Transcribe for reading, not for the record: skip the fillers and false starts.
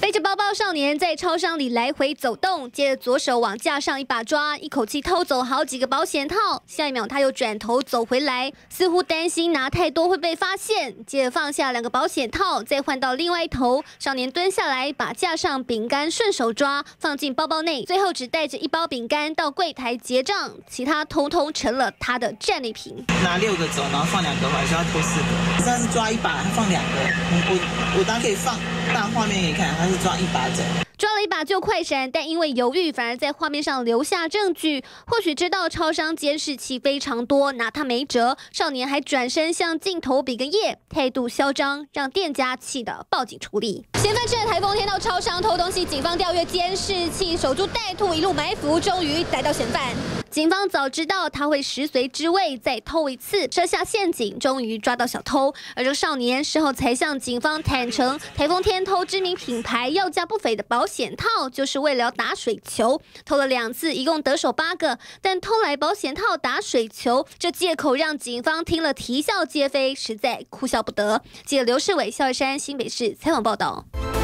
背着包包少年在超商里来回走动，接着左手往架上一把抓，一口气偷走好几个保险套。下一秒他又转头走回来，似乎担心拿太多会被发现。接着放下2个保险套，再换到另外一头。少年蹲下来，把架上饼干顺手抓，放进包包内，最后只带着1包饼干到柜台结账，其他通通成了他的战利品。 拿6个走，然后放2个，还是要偷4个？上次抓1把，放2个。我当然可以放大画面给你看，他是抓1把走。 抓了1把就快闪，但因为犹豫，反而在画面上留下证据。或许知道超商监视器非常多，拿他没辙。少年还转身向镜头比个耶，态度嚣张，让店家气得报警处理。嫌犯趁着台风天到超商偷东西，警方调阅监视器，守株待兔，一路埋伏，终于逮到嫌犯。警方早知道他会食髓知味，再偷1次，设下陷阱，终于抓到小偷。而这个少年事后才向警方坦诚，台风天偷知名品牌要价不菲的保险套，就是为了打水球，偷了2次，一共得手8个，但偷来保险套打水球，这借口让警方听了啼笑皆非，实在哭笑不得。记者刘世伟、肖一山新北市采访报道。